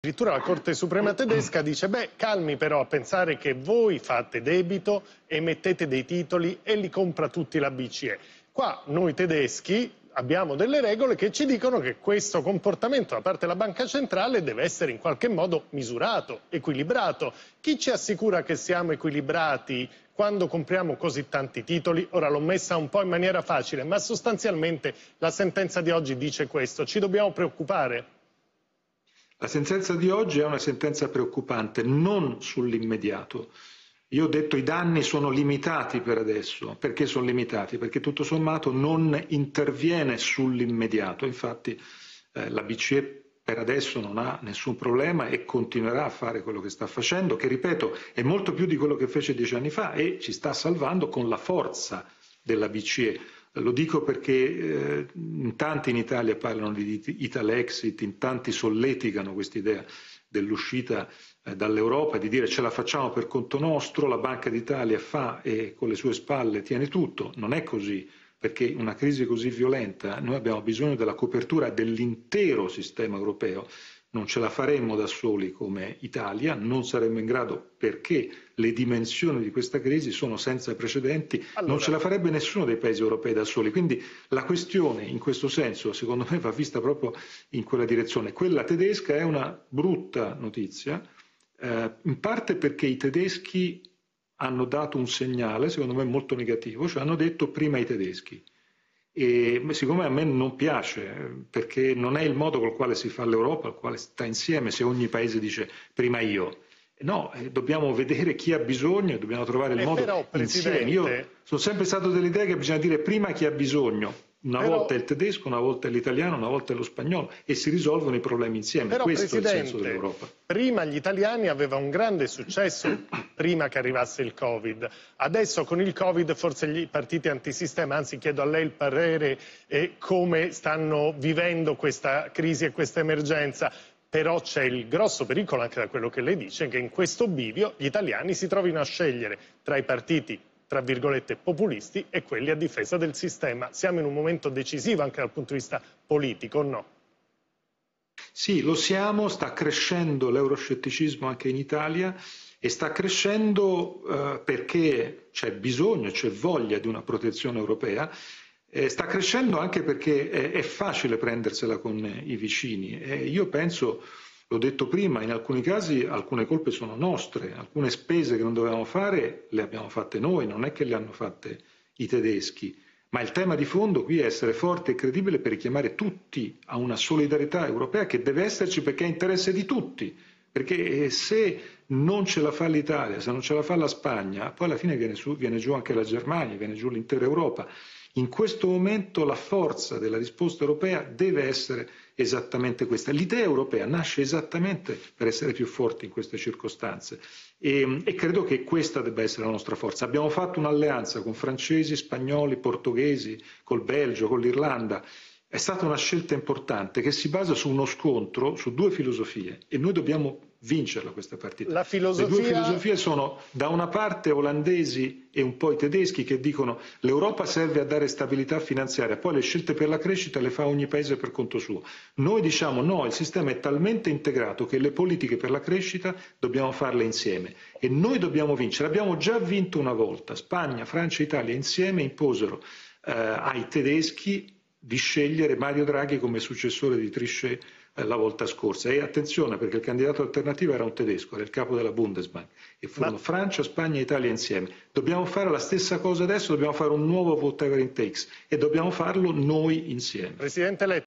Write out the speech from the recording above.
Addirittura la Corte Suprema tedesca dice, beh, calmi però a pensare che voi fate debito, emettete dei titoli e li compra tutti la BCE. Qua noi tedeschi abbiamo delle regole che ci dicono che questo comportamento da parte della Banca Centrale deve essere in qualche modo misurato, equilibrato. Chi ci assicura che siamo equilibrati quando compriamo così tanti titoli? Ora l'ho messa un po' in maniera facile, ma sostanzialmente la sentenza di oggi dice questo. Ci dobbiamo preoccupare? La sentenza di oggi è una sentenza preoccupante, non sull'immediato. Io ho detto i danni sono limitati per adesso. Perché sono limitati? Perché tutto sommato non interviene sull'immediato. Infatti la BCE per adesso non ha nessun problema e continuerà a fare quello che sta facendo, che ripeto è molto più di quello che fece 10 anni fa e ci sta salvando con la forza della BCE. Lo dico perché in tanti in Italia parlano di Italexit, in tanti solleticano quest'idea dell'uscita dall'Europa, di dire ce la facciamo per conto nostro, la Banca d'Italia fa e con le sue spalle tiene tutto. Non è così, perché in una crisi così violenta noi abbiamo bisogno della copertura dell'intero sistema europeo. Non ce la faremmo da soli come Italia, non saremmo in grado perché le dimensioni di questa crisi sono senza precedenti, non ce la farebbe nessuno dei paesi europei da soli. Quindi la questione in questo senso, secondo me, va vista proprio in quella direzione. Quella tedesca è una brutta notizia, in parte perché i tedeschi hanno dato un segnale, secondo me molto negativo, cioè hanno detto prima i tedeschi. E siccome a me non piace, perché non è il modo col quale si fa l'Europa, al quale sta insieme, se ogni paese dice prima io. No, dobbiamo vedere chi ha bisogno e dobbiamo trovare il modo però, insieme. Io sono sempre stato dell'idea che bisogna dire prima chi ha bisogno. Una volta è il tedesco, una volta è l'italiano, una volta è lo spagnolo e si risolvono i problemi insieme. Però, questo è il senso dell'Europa. Prima gli italiani avevano un grande successo prima che arrivasse il Covid. Adesso con il Covid forse gli partiti antisistema, anzi chiedo a lei il parere, come stanno vivendo questa crisi e questa emergenza. Però c'è il grosso pericolo, anche da quello che lei dice, che in questo bivio gli italiani si trovino a scegliere tra i partiti tra virgolette populisti e quelli a difesa del sistema. Siamo in un momento decisivo anche dal punto di vista politico, o no? Sì, lo siamo, sta crescendo l'euroscetticismo anche in Italia e sta crescendo perché c'è bisogno, c'è voglia di una protezione europea. Sta crescendo anche perché è facile prendersela con i vicini. Io penso, l'ho detto prima, in alcuni casi alcune colpe sono nostre, alcune spese che non dovevamo fare le abbiamo fatte noi, non è che le hanno fatte i tedeschi. Ma il tema di fondo qui è essere forte e credibile per richiamare tutti a una solidarietà europea che deve esserci perché è interesse di tutti. Perché se non ce la fa l'Italia, se non ce la fa la Spagna, poi alla fine viene giù anche la Germania, viene giù l'intera Europa. In questo momento la forza della risposta europea deve essere esattamente questa. L'idea europea nasce esattamente per essere più forti in queste circostanze e credo che questa debba essere la nostra forza. Abbiamo fatto un'alleanza con francesi, spagnoli, portoghesi, col Belgio, con l'Irlanda. È stata una scelta importante che si basa su uno scontro, su due filosofie e noi dobbiamo vincerla questa partita. Le due filosofie sono da una parte olandesi e un po' i tedeschi che dicono l'Europa serve a dare stabilità finanziaria, poi le scelte per la crescita le fa ogni paese per conto suo. Noi diciamo no, il sistema è talmente integrato che le politiche per la crescita dobbiamo farle insieme e noi dobbiamo vincere. Abbiamo già vinto una volta, Spagna, Francia e Italia insieme imposero ai tedeschi di scegliere Mario Draghi come successore di Trichet la volta scorsa. E attenzione perché il candidato alternativo era un tedesco, era il capo della Bundesbank e furono Francia, Spagna e Italia insieme. Dobbiamo fare la stessa cosa adesso, dobbiamo fare un nuovo whatever it takes e dobbiamo farlo noi insieme. Presidente Letta.